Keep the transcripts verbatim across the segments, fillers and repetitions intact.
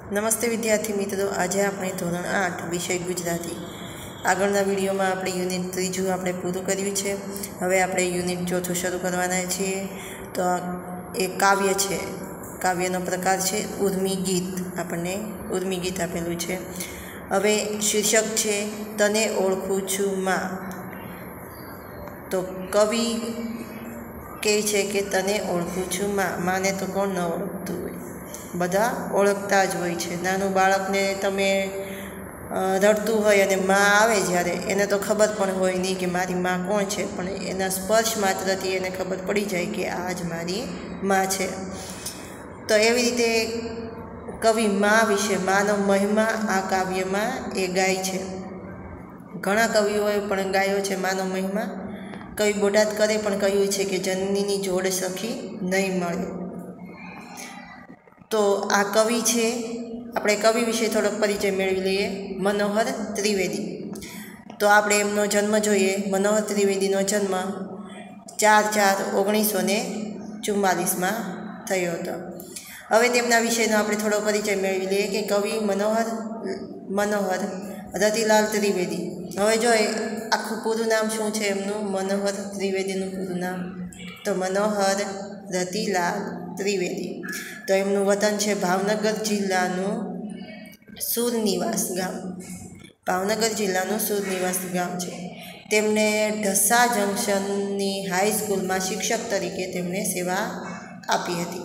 नमस्ते विद्यार्थी मित्रों, आज आपणे धोरण आठ विषय गुजराती आगळना विडियोमां आपणे युनिट त्रीजું आपणे पूरुं कर्युं छे। हवे आपणे युनिट चौथું शरू करवाना छीए। तो एक काव्य छे, काव्यनो प्रकार छे उर्मी गीत। आपणे उर्मी गीत आपेलुं छे। हवे शीर्षक छे तने ओळखुं छुं मां। तो कवि कहे छे के तने ओळखुं छुं मां। माने तो कोण न ओळखतुं होय, बधा ओळखता ज होय छे। नानुं बाळकने तमे रड़तुं होय अने मां आवे ज्यारे एने तो खबर पण होय नहीं कि मारी मां कोण छे, पण एना स्पर्श मात्रथी एने खबर पड़ी जाय कि आज मारी मां छे। तो एवी रीते कवि मां विषे मानो महिमा आ काव्यमां ए गाय छे। घणा कविओए पण गायो छे मानो महिमा। कवि बोटाद करे पण कह्युं छे कि जननीनी जोड़ सखी नहीं मळे। तो आ कवि छे, આપણે કવિ વિશે થોડોક પરિચય મેળવી લઈએ। મનોહર ત્રિવેદી। તો આપણે એમનો જન્મ જોઈએ। મનોહર ત્રિવેદીનો જન્મ ચાર ચાર ઓગણીસો ને ચુમ્માલીસમાં થયો હતો। હવે તેમના વિશેનો આપણે થોડો પરિચય મેળવી લઈએ કે કવિ મનોહર મનોહર રતિલાલ ત્રિવેદી। હવે જોઈએ આખું પૂરું નામ શું છે એમનું, મનોહર ત્રિવેદીનું પૂરું નામ તો મનોહર રતિલાલ ત્રિવેદી। તો એમનું વતન છે ભાવનગર જિલ્લાનું સુરનિવાસ ગામ। ભાવનગર જિલ્લાનું સુરનિવાસ ગામ છે। તેમને ઢસા જંકશનની હાઈસ્કૂલમાં શિક્ષક તરીકે તેમણે સેવા આપી હતી।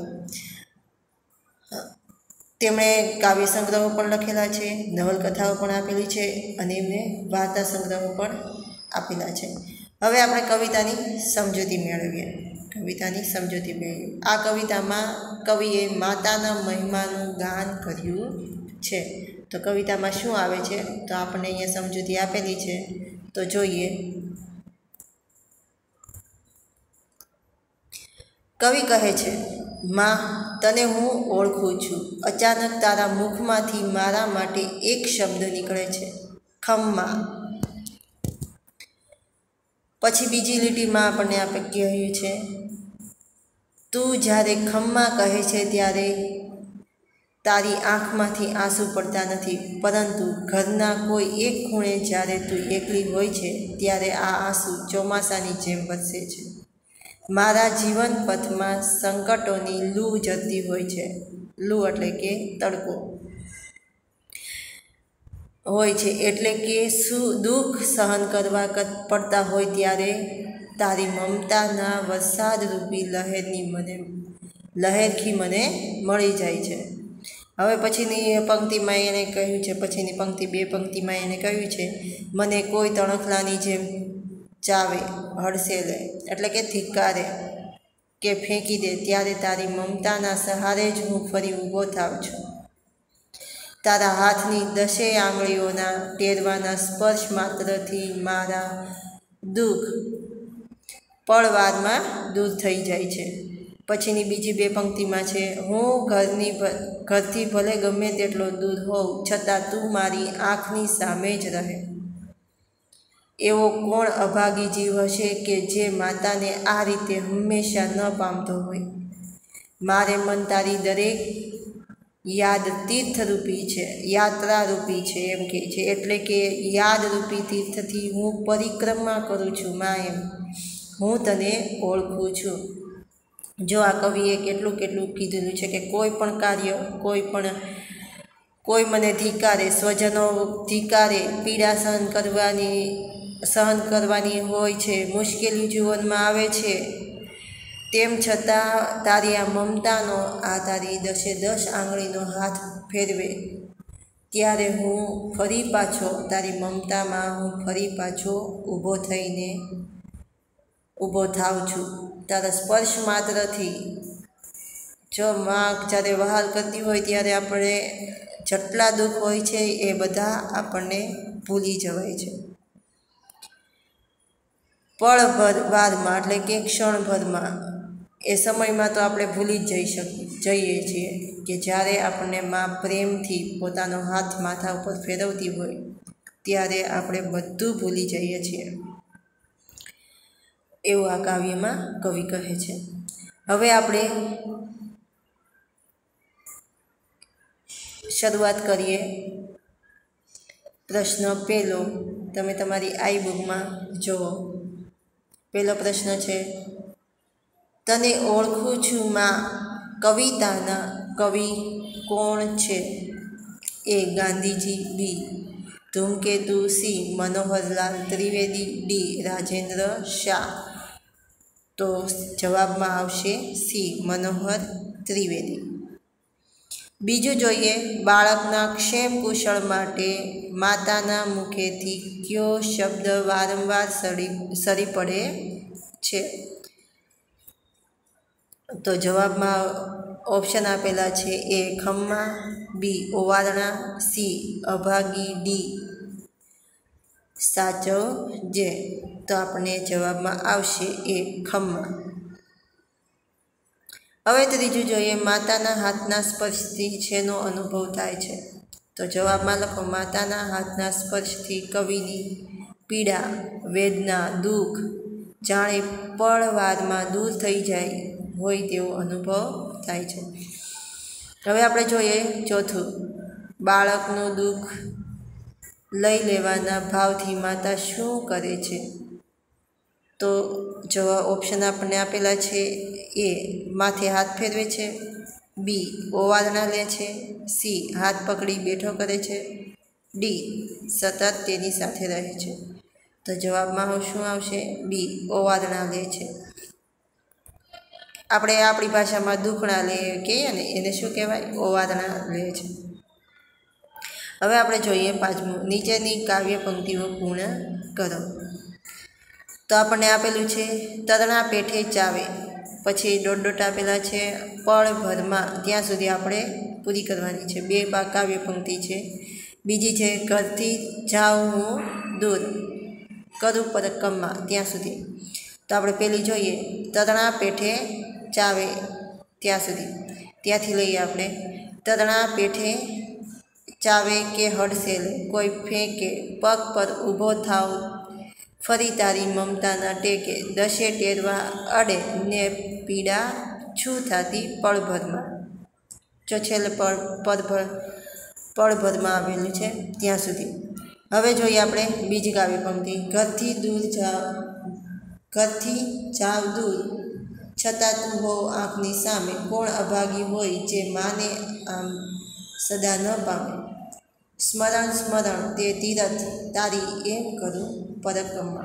તેમણે કાવ્ય સંગ્રહો પણ લખેલા છે, નવલકથાઓ પણ આપેલી છે અને એમને વાર્તા સંગ્રહો પણ આપેલા છે। હવે આપણે કવિતાની સમજૂતી મેળવીએ। કવિતાની સમજૂતી મેળવીએ। આ કવિતામાં કવિએ માતાના મહિમાનું ગાન કર્યું છે। તો કવિતામાં શું આવે છે તો આપણને અહીંયા સમજૂતી આપેલી છે, તો જોઈએ। કવિ કહે છે, માં તને હું ઓળખું છું। અચાનક તારા મુખમાંથી મારા માટે એક શબ્દ નીકળે છે, ખમ્મા। પછી બીજી લીટીમાં આપણને આપણે કહ્યું છે, તું જ્યારે ખમ્મા કહે છે ત્યારે તારી આંખમાંથી આંસુ પડતા નથી, પરંતુ ઘરના કોઈ એક ખૂણે જ્યારે તું એકલી હોય છે ત્યારે આ આંસુ ચોમાસાની જેમ વરસે છે। મારા જીવન પથમાં સંકટોની લૂ જતી હોય છે। લૂ એટલે કે તડકો હોય છે, એટલે કે શું દુઃખ સહન કરવા પડતા હોય ત્યારે તારી મમતાના વરસાદરૂપી લહેરની મને લહેરખી મને મળી જાય છે। હવે પછીની પંક્તિમાં એણે કહ્યું છે, પછીની પંક્તિ બે પંક્તિમાં એણે કહ્યું છે, મને કોઈ તણખલાની જેમ ચાવે હડસેલે એટલે કે ધિક્કારે કે ફેંકી દે ત્યારે તારી મમતાના સહારે જ હું ફરી ઊભો થાઉં છું। તારા હાથની દસેય આંગળીઓના ટેરવાના સ્પર્શ માત્રથી મારા દુઃખ પળવારમાં દૂર થઈ જાય છે। પછીની બીજી બે પંક્તિમાં છે, હું ઘરની ઘરથી ભલે ગમે તેટલો દૂર હોઉં છતાં તું મારી આંખની સામે જ રહે। એવો કોણ અભાગી જીવ હશે કે જે માતાને આ રીતે હંમેશા ન પામતો હોય। મારે મન તારી દરેક યાદ તીર્થરૂપી છે, યાત્રારૂપી છે એમ કહે છે, એટલે કે યાદરૂપી તીર્થથી હું પરિક્રમા કરું છું માં, એમ હું તને ઓળખું છું। જો આ કવિએ કેટલું કેટલું કીધેલું છે કે કોઈ પણ કાર્ય, કોઈ પણ કોઈ મને ધિક્કારે, સ્વજનો ધિક્કારે, પીડા સહન કરવાની સહન કરવાની હોય છે, મુશ્કેલી જીવનમાં આવે છે, તેમ છતાં તારી આ મમતાનો આ તારી દસે દસ આંગળીનો હાથ ફેરવે ત્યારે હું ફરી પાછો તારી મમતામાં હું ફરી પાછો ઊભો થઈને ઊભો થાઉં છું। તારા સ્પર્શ માત્રથી જો માં જ્યારે વહાલ કરતી હોય ત્યારે આપણે જેટલા દુઃખ હોય છે એ બધા આપણને ભૂલી જવાય છે। પળભર વારમાં એટલે કે ક્ષણભરમાં એ સમયમાં તો આપણે ભૂલી જ જઈ શકીએ જઈએ છીએ કે જ્યારે આપણને માં પ્રેમથી પોતાનો હાથ માથા ઉપર ફેરવતી હોય ત્યારે આપણે બધું ભૂલી જઈએ છીએ, એવું આ કાવ્યમાં કવિ કહે છે। હવે આપણે શરૂઆત કરીએ. પ્રશ્ન પહેલો તમે તમારી આઈ બુકમાં જુઓ. પહેલો પ્રશ્ન છે, તને ઓળખું છું માં કવિતાના કવિ કોણ છે? A Gandhiji, B Dhumketu, C Manoharlal Trivedi, D Rajendra Shah. તો જવાબમાં આવશે સી મનોહર ત્રિવેદી. બીજું જોઈએ, બાળકના ક્ષેમ કુશળ માટે માતાના મુખેથી કયો શબ્દ વારંવાર સરી સરી પડે છે? તો જવાબમાં ઓપ્શન આપેલા છે. એ ખમ્મા, બી ઓવારણા, સી અભાગી, ડી સાચવજે. તો આપણને જવાબમાં આવશે એ ખમ્મા. હવે ત્રીજું જોઈએ, માતાના હાથના સ્પર્શથી શેનો અનુભવ થાય છે? તો જવાબમાં લખો, માતાના હાથના સ્પર્શથી કવિની પીડા, વેદના, દુઃખ જાણે પળવારમાં દૂર થઈ જાય હોય તેવો અનુભવ થાય છે. હવે આપણે જોઈએ ચોથું, બાળકનું દુઃખ લઈ લેવાના ભાવથી માતા શું કરે છે? તો જવાબ ઓપ્શન આપણને આપેલા છે. એ માથે હાથ ફેરવે છે, બી ઓવારણા લે છે, સી હાથ પકડી બેઠો કરે છે, ડી સતત તેની સાથે રહે છે. તો જવાબમાં શું આવશે? બી ઓવારણા લે છે. આપણે આપણી ભાષામાં દુખણા લે કહીએ ને, એને શું કહેવાય? ઓવારણા લે છે. હવે આપણે જોઈએ પાંચમું, નીચેની કાવ્ય પંક્તિઓ પૂર્ણ કરો. તો આપણને આપેલું છે, તરણા પેઠે ચાવે, પછી ડોટ ડોટ આપેલા છે, પળભરમાં, ત્યાં સુધી આપણે પૂરી કરવાની છે. બે કાવ્ય પંક્તિ છે. બીજી છે, ઘરથી જાઉં હું દૂર, કરું પરકમ્મા, ત્યાં સુધી. તો આપણે પહેલી જોઈએ, તરણા પેઠે ચાવે, ત્યાં સુધી. ત્યાંથી લઈએ આપણે, તરણા પેઠે ચાવે કે હડસેલ કોઈ ફેંકે, પગ પર ઊભો થાવ ફરી તારી મમતાના ટેકે, દશે ટેરવા અડે ને પીડા છું થાતી પળભરમાં. જો છેલ્લે પળ પળભર પળભરમાં આવેલું છે ત્યાં સુધી. હવે જોઈએ આપણે બીજી કાવ્ય પંક્તિ, ઘરથી દૂર જાવ ઘરથી જાવ દૂર છતાં તું હોવ આંખની સામે, કોણ અભાગી હોય જે માને આમ સદા ન પામે, સ્મરણ સ્મરણ તે તીરથ તારી એમ કરું પરકમ્મા.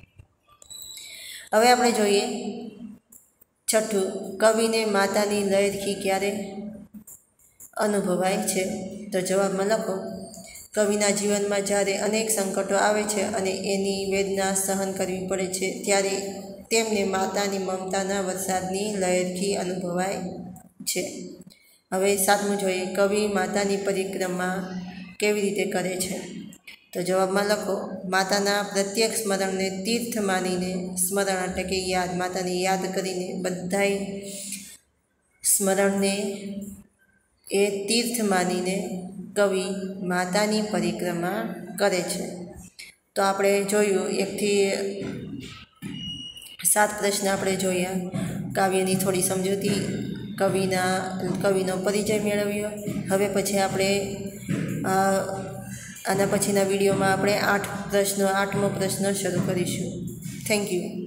હવે આપણે જોઈએ છઠ્ઠું, કવિને માતાની લહેરખી ક્યારે અનુભવાય છે? તો જવાબમાં લખો, કવિના જીવનમાં જ્યારે અનેક સંકટો આવે છે અને એની વેદના સહન કરવી પડે છે, ત્યારે તેમને માતાની મમતાના વરસાદની લહેરખી અનુભવાય છે. હવે સાતમું જોઈએ, કવિ માતાની પરિક્રમા કેવી રીતે કરે છે? તો જવાબમાં લખો, માતાના પ્રત્યેક સ્મરણને તીર્થ માનીને, સ્મરણ એટલે કે યાદ, માતાને યાદ કરીને બધાય સ્મરણને એ તીર્થ માનીને કવિ માતાની પરિક્રમા કરે છે. તો આપણે જોયું એકથી સાત પ્રશ્ન આપણે જોયા, કાવ્યની થોડી સમજૂતી, કવિના કવિનો પરિચય મેળવ્યો. હવે પછી આપણે આના પછીના વિડીયોમાં આપણે આઠ પ્રશ્નો આઠમો પ્રશ્ન શરૂ કરીશું. Thank you.